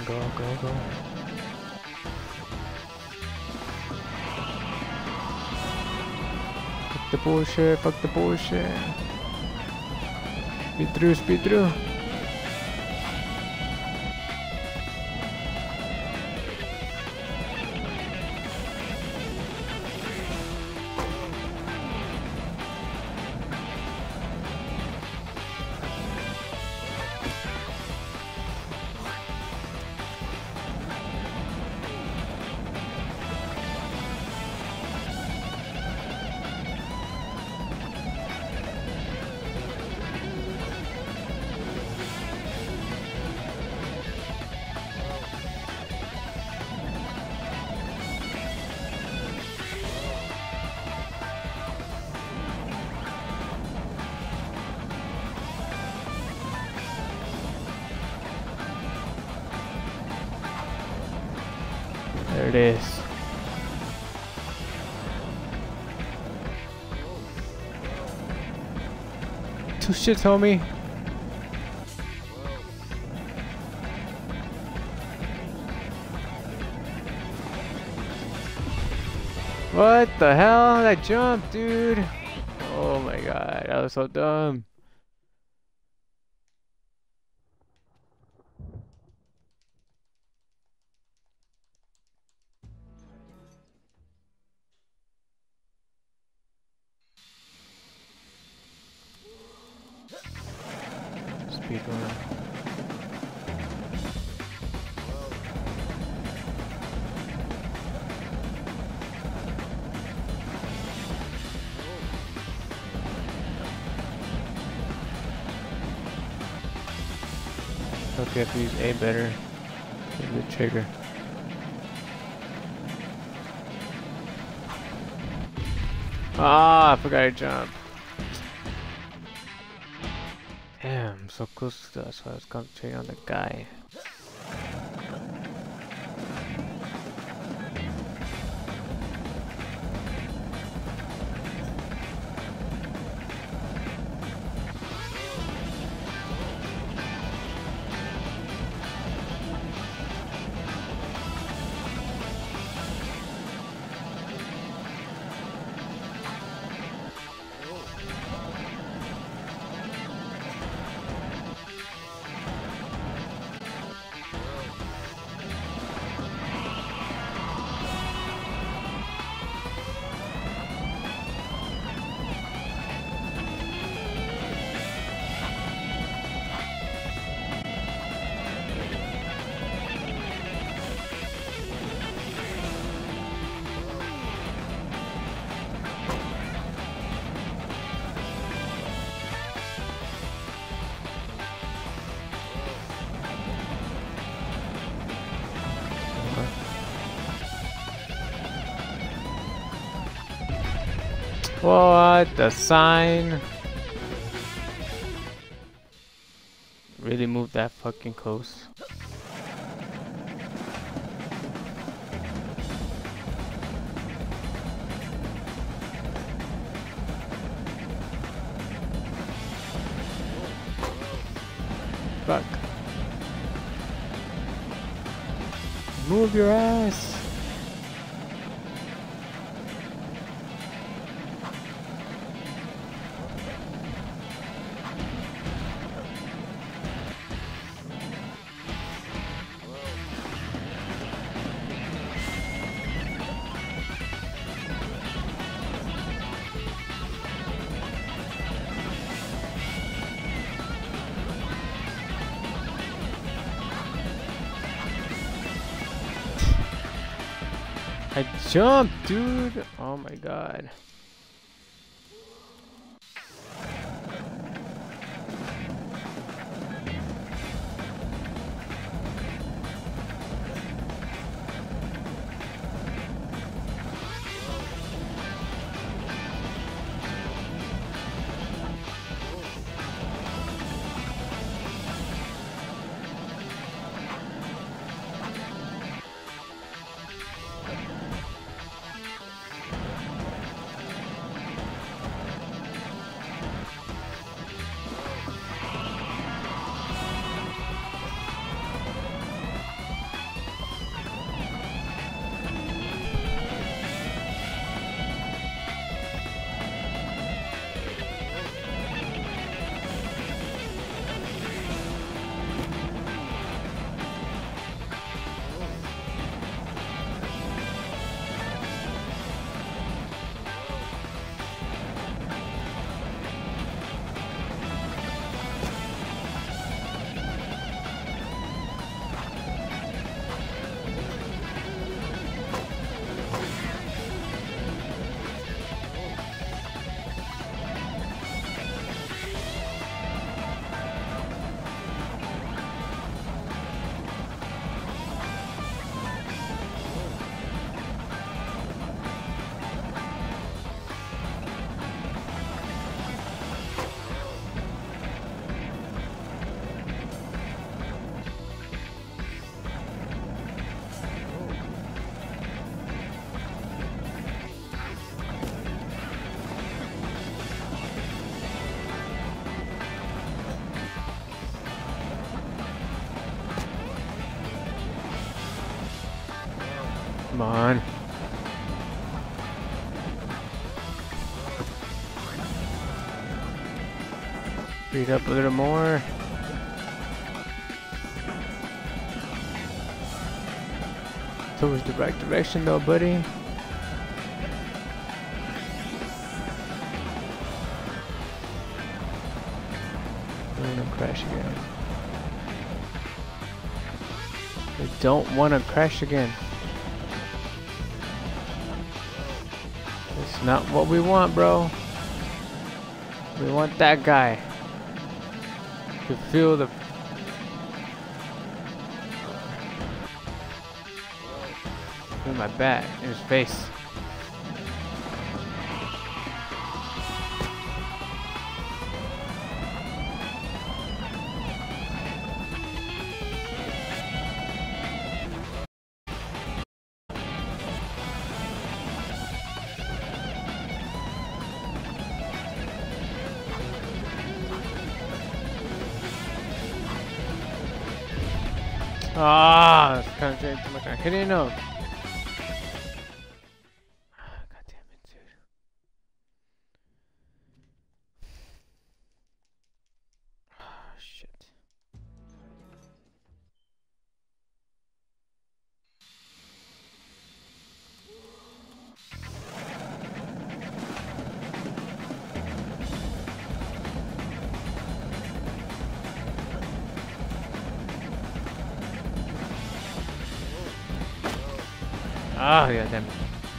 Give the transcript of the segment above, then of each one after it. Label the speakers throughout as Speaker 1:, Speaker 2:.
Speaker 1: Go, go, go. Fuck the bullshit, fuck the bullshit. Speed through, speed through. There it is. Two shits, homie. What the hell? That jump, dude. Oh my god, that was so dumb. Speed run. Okay, if we use A better, use the trigger. Ah, I forgot to jump. Damn, I'm so close to that, so I was concentrating on the guy. What the sign? Really moved that fucking close. Fuck. Move your ass. I jumped, dude. Oh my god. Come on. Speed up a little more. Towards the right direction though, buddy. We're gonna crash again. We don't want to crash again. It's not what we want, bro. We want that guy to feel the in my back, in his face. Ah, that's kind of doing too much. I couldn't know. God damn it, dude. Ah, shit. Ah, yeah, damn it.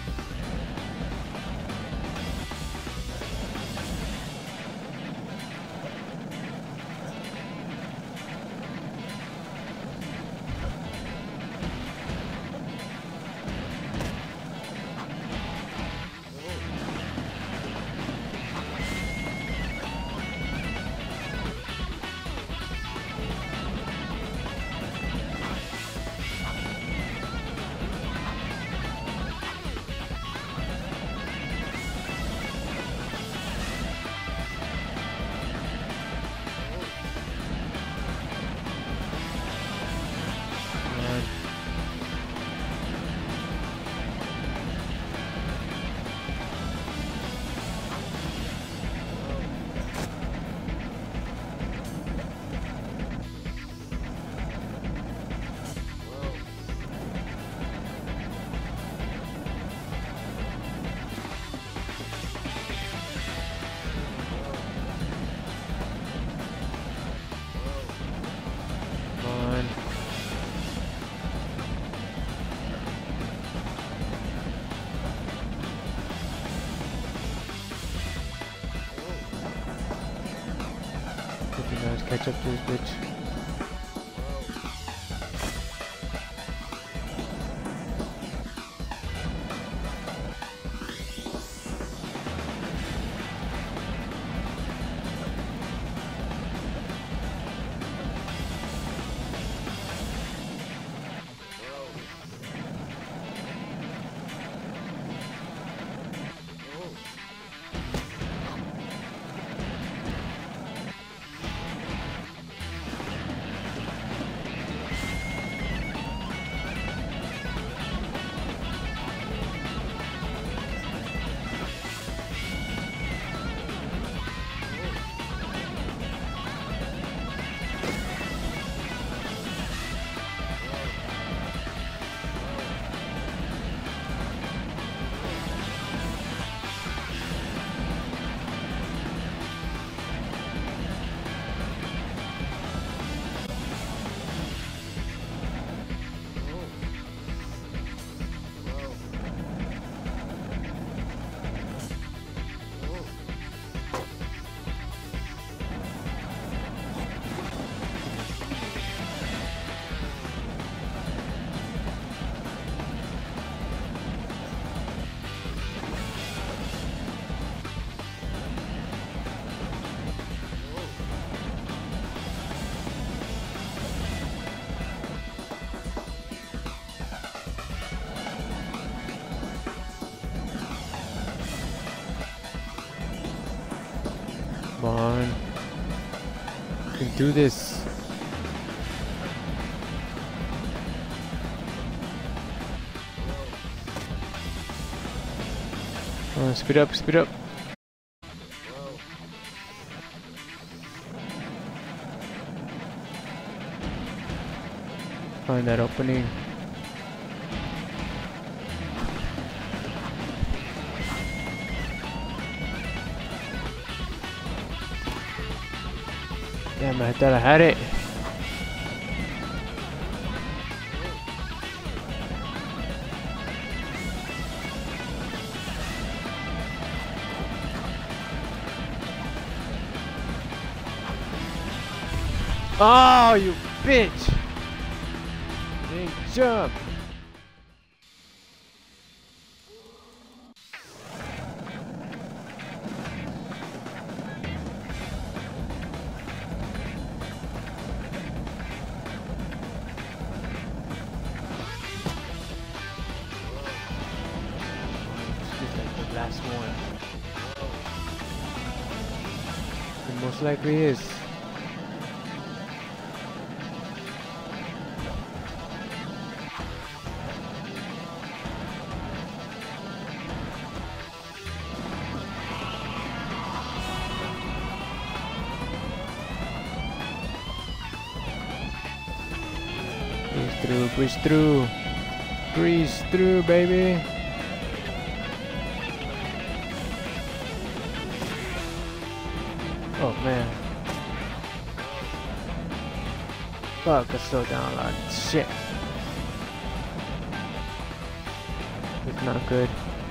Speaker 1: Catch up to this bitch. Come on. You can do this. Speed up, speed up. Find that opening. Damn, I thought I had it. Oh, you bitch! Dang, jump! This is like the last one. It most likely is. Breeze through, breeze through, baby. Oh man, fuck! I slowed down a lot. Shit, it's not good.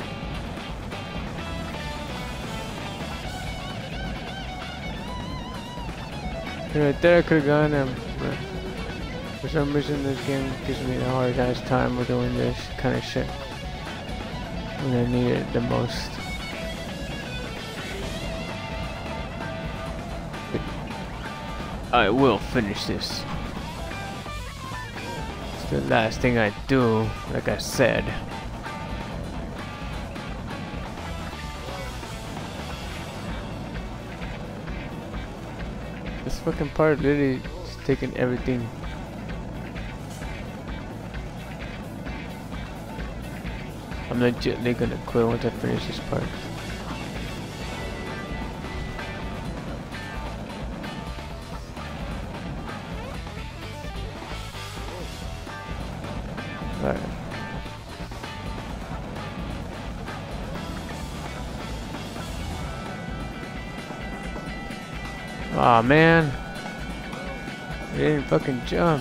Speaker 1: Right there, I could have gone him. For some reason this game gives me the hard ass time with doing this kind of shit when I need it the most. But I will finish this. It's the last thing I do, like I said. This fucking part literally is taking everything. I'm legitimately gonna quit once I finish this part. Alright. Aw, man. I didn't fucking jump.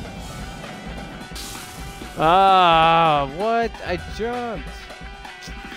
Speaker 1: Ah, what? I jumped.